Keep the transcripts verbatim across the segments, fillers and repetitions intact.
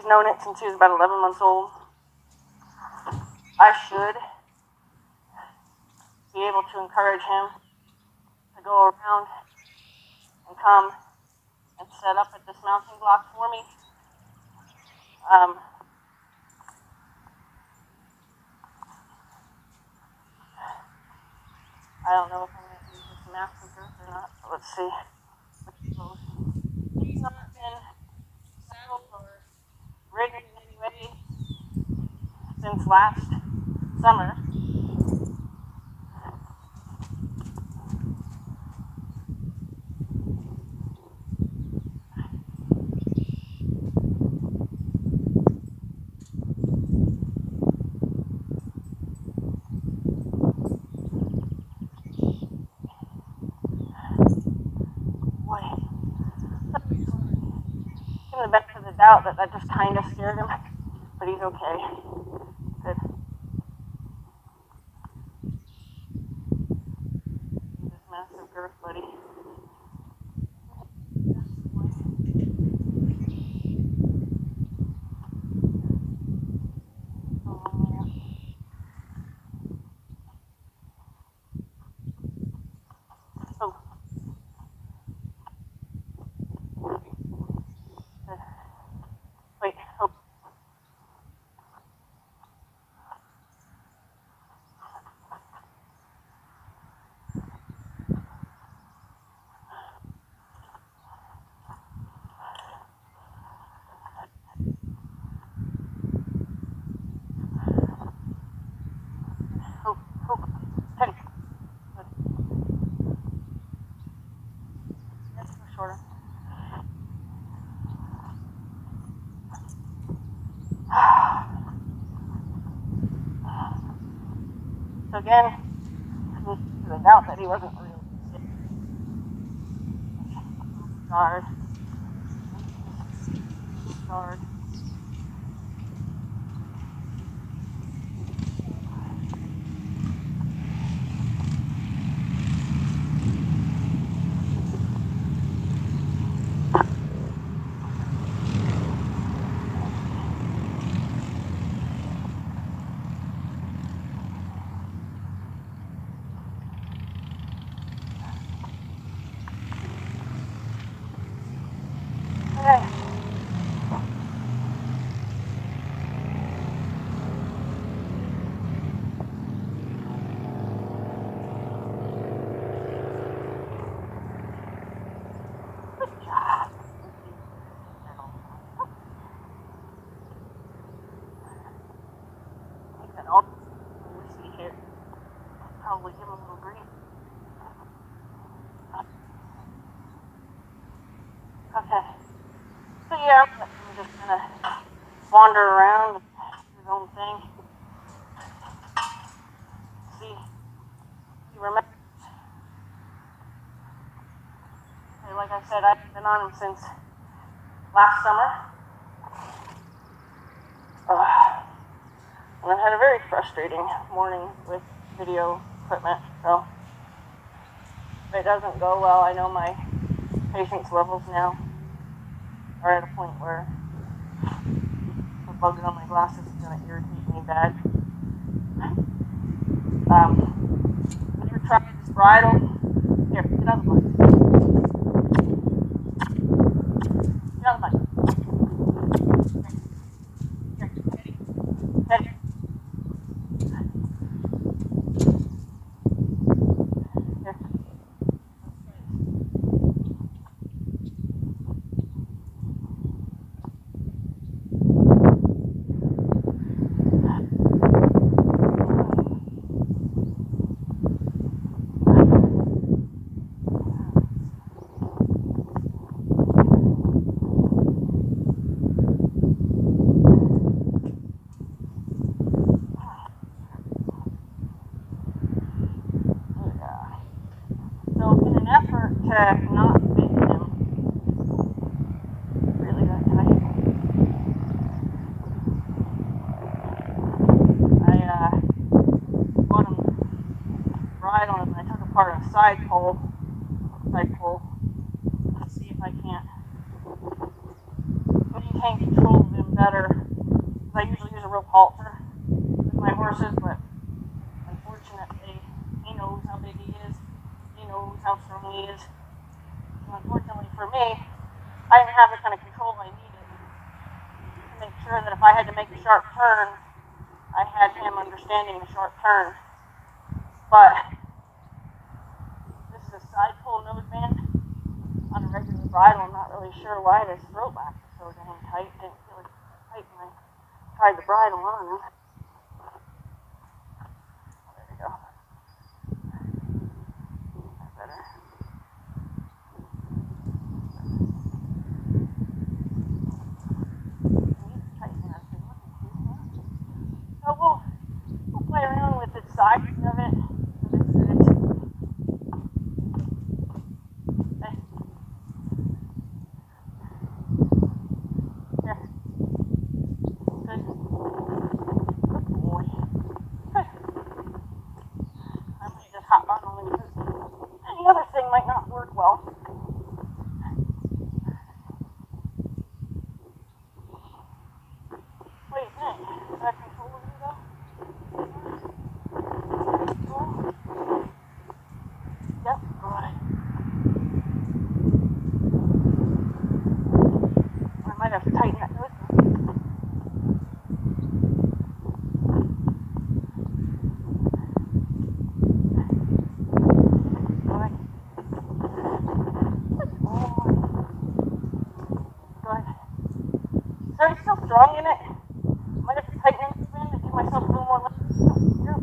He's known it since he was about eleven months old. I should be able to encourage him to go around and come and set up at this mounting block for me. Um, I don't know if I'm going to use this massive girth or not, but let's see. He's not been saddled or ridden in any way since last summer. The benefit of the doubt that that just kind of scared him, but he's okay. Good. This massive girth, buddy. Oh. Wait, oh. Oh, oh, hey. Good. That's go shorter. So again, to the doubt that he wasn't really sick. Guard. Guard. Okay. Good job. I got all we see here. Probably give him a little grief. Okay. So yeah, I'm just gonna wander around, do his own thing. See, he remembers. Okay, like I said, I've been on him since last summer. Uh, and I've had a very frustrating morning with video equipment, so if it doesn't go well, I know my patience levels now are at a point where the bugs on my glasses is going to irritate me bad. Um, I never tried this bridle. Here, get out of the bike. Get out of the bike. Here, Teddy. Teddy. Here. To not fit him really that tight. I uh, bought him to ride on him and I took apart a side pole, side pole to see if I can't maintain control of him better. Because I usually use a rope halter with my horses, but unfortunately, he knows how big he is. He knows how strong he is. So unfortunately for me, I didn't have the kind of control I needed to make sure that if I had to make a sharp turn, I had him understanding the sharp turn. But this is a side pull noseband on a regular bridle. I'm not really sure why this throat back is so dang tight. Didn't feel it tight when I tied the bridle on him. There we go. That's better. So we'll, we'll play around with the sides of it. Strong in it. Might have to tighten it again to give myself a little more lift. Here.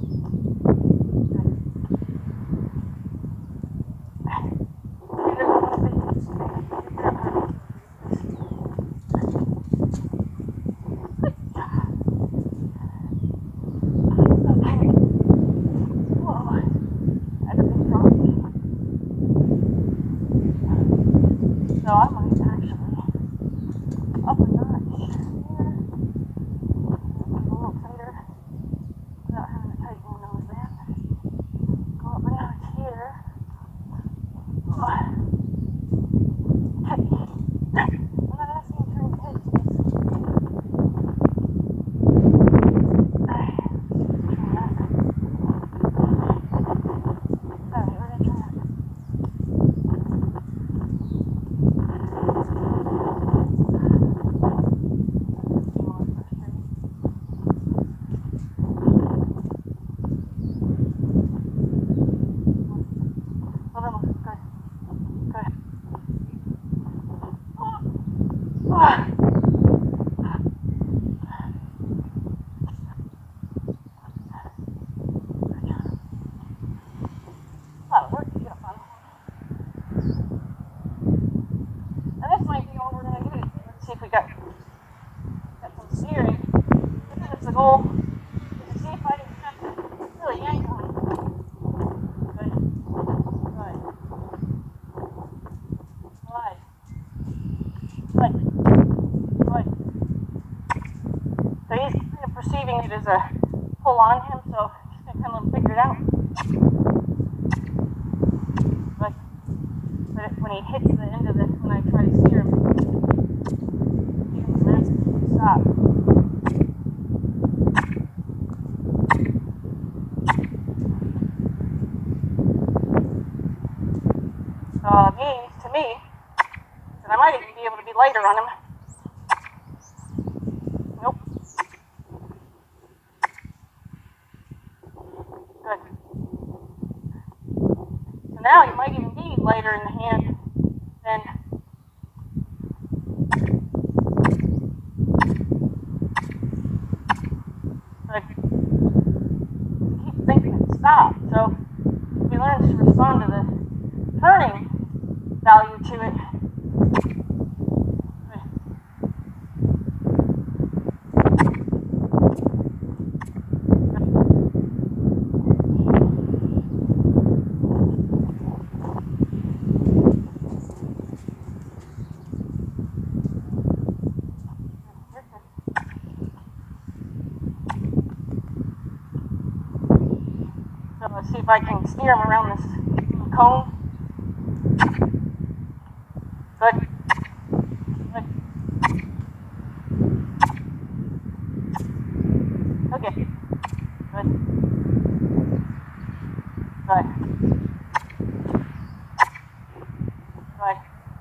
So I might actually up a notch here, a little tighter without having to tighten the noseband. Go up a notch here. Oh. Hey, I'm not asking you to turn your head. Alright, we're gonna try that. See if we got, got some steering. This is the goal, is to see if I can have to really yank on it. Good. Good. Slide. Good. Good. So he's kind of perceiving it as a pull on him, so just going to kind of figure it out. But, but it, when he hits the end of this, when I try to steer him, stop. So it means to me that I might even be able to be lighter on him. Nope. Good. So now you might even be lighter in the hand than stop. So he learns to respond to the turning value to it. So let's see if I can steer him around this cone. Good. Good. Good. Good.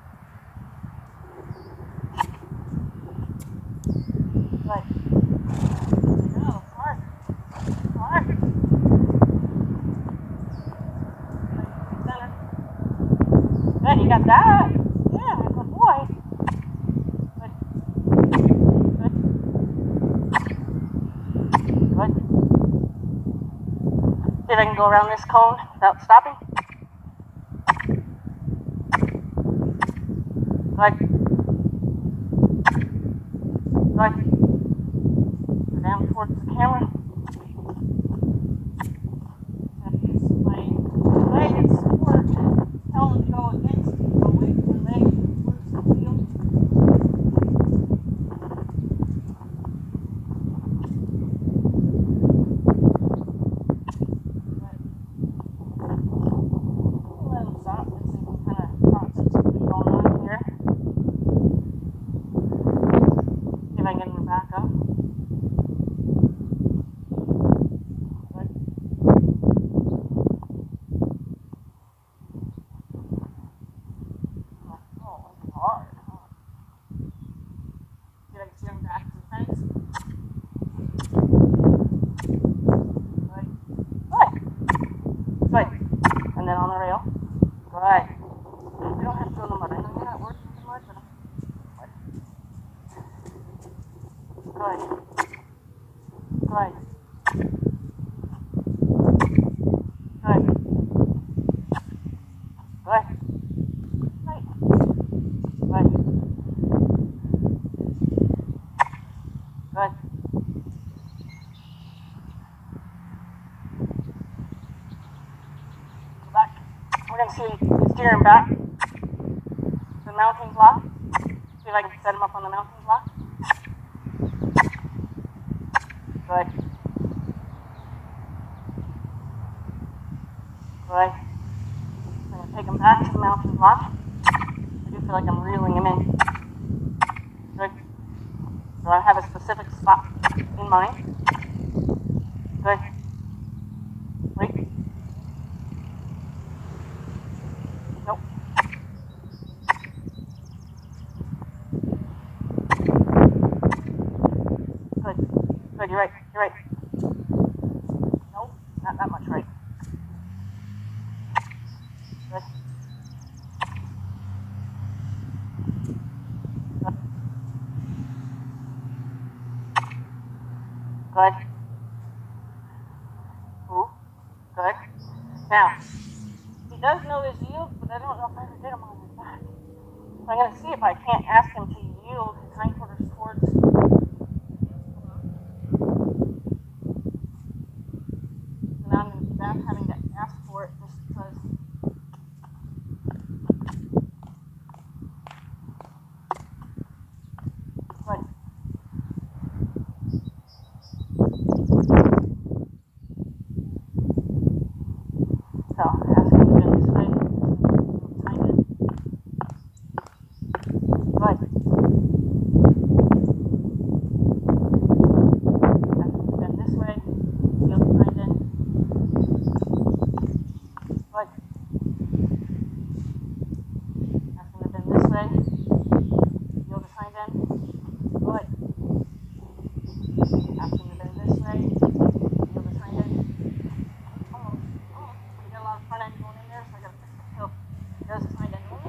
Good. No, hard. Hard. Center. Good, you got that. Yeah, good boy. Good. Good. Good. See if I can go around this cone without stopping. Good. Good. Go down towards the camera. Use my leg and support. Tell them to go against me. Go away from my leg towards the field. Let them stop and see what kind of process is going on here. See if I can get them back up. Good. Oh, it's hard. Huh? See if I can see them back to the fence. Good. Good. Good. And then on the rail. Good. You don't have to go in the mud. I know you're not working in the mud, but I'm good. Good. Good. Good. Right. Good. Good. Go back. We're going to see steer him back. The mounting block. See if I can set him up on the mounting block. Good. Good. I'm going to take him back to the mounting block. I do feel like I'm reeling him in. Good. So I have a specific spot in mind. Good. Wait. Nope. Good. Good, you're right. You're right. Nope, not that much right. Good. Good. Good. Ooh. Good. Now, he does know his yield, but I don't know if I ever get him on his back. So I'm going to see if I can't ask him to yield his hindquarters towards. So now I'm going to be back having to ask for it just because. Good. So ask him to go this way. Behind it. Good. Ask him to bend this way. Yield behind it. Good. Ask him to bend this way. Yield behind it. Good. Ask him to bend this way. Yield behind it. Almost. Almost. We got a lot of front end going in there, so I got to fix the hill. There's his hind end only.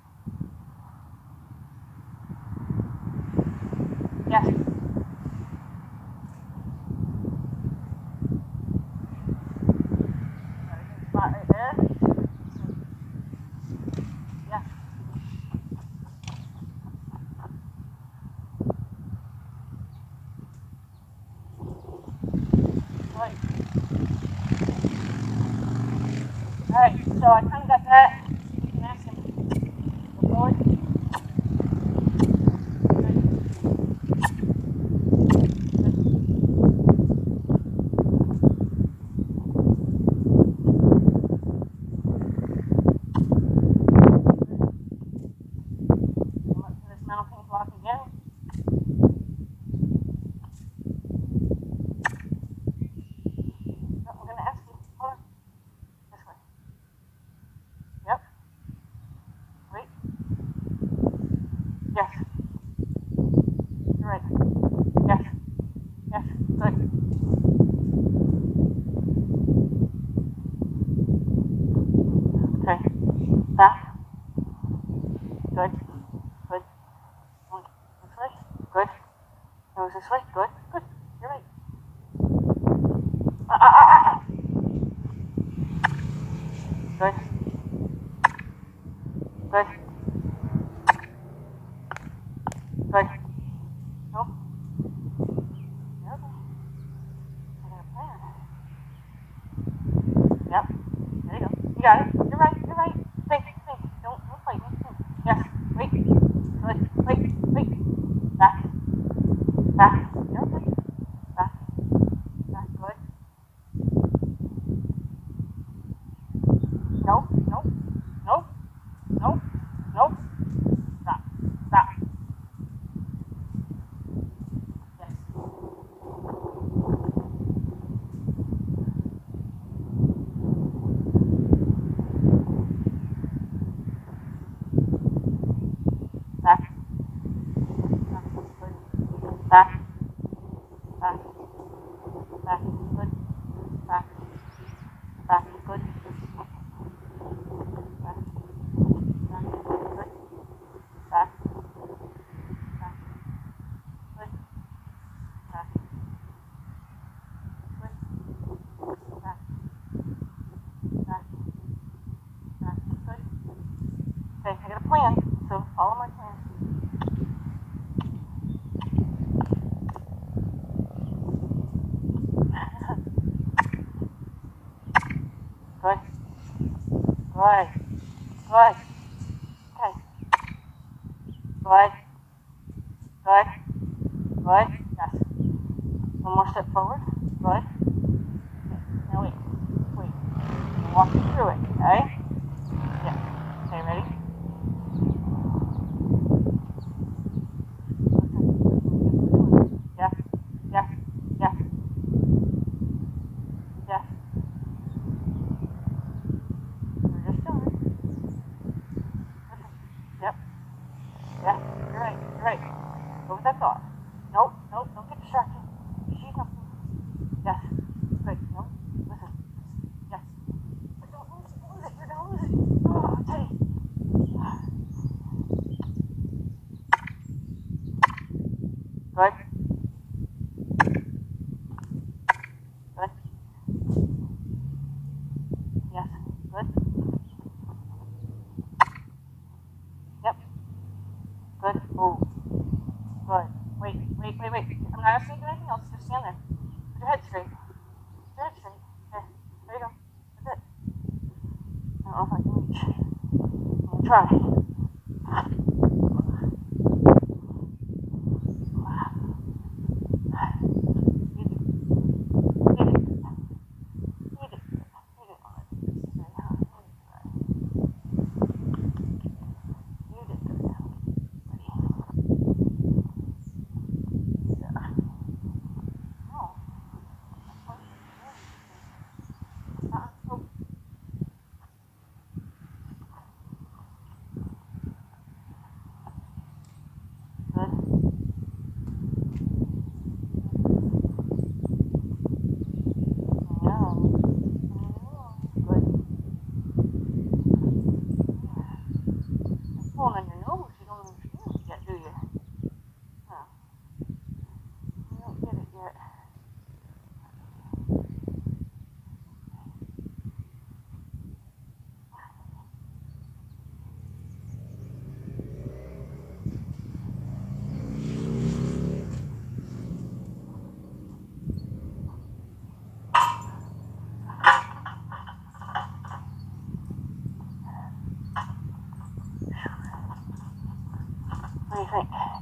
Yes. so I kind of got that. You can ask him. Go forward. This way, good, good, you're right. Ah, ah, ah, ah. Good, good, good. Nope. You're okay. I got a plan. Yep, there you go. You got it. You're right, you're right. Think, think. Don't, don't fight me. Think. Yes, wait. Good, wait, wait. Back, back. You're okay. Back, back, good. Nope, nope, nope, nope, nope. Stop, stop. Yes. Back, back, good. Back, back, back, good. Back, back, good. Back, back, good. Back, back, good. Back, good. Back, back, back, good. Okay, I got a plan, so follow my plan. Good. Good. Good. Okay. Good. Good. Good. Yes. One more step forward. Good. Okay. Now wait. Wait. I'll walk you through it, okay? Yeah. Okay, ready? Yes. Yes. Yes. Yes. We're just doing it. Yep. Yeah. You're right. You're right. Go with that thought. Nope. Nope. Don't get distracted. She's up. Yes. Good. Nope. Listen. Yes. But don't lose it. Lose it. You're gonna lose it. Oh, Teddy. Good. Good. Yes. Good. Yep. Good. Oh. Good. Wait, wait, wait, wait. I'm not asking you to do anything else. Just stand there. Put your head straight. Put your head straight. There. There you go. That's it. I don't know if I can reach. I'm gonna try. What do you think?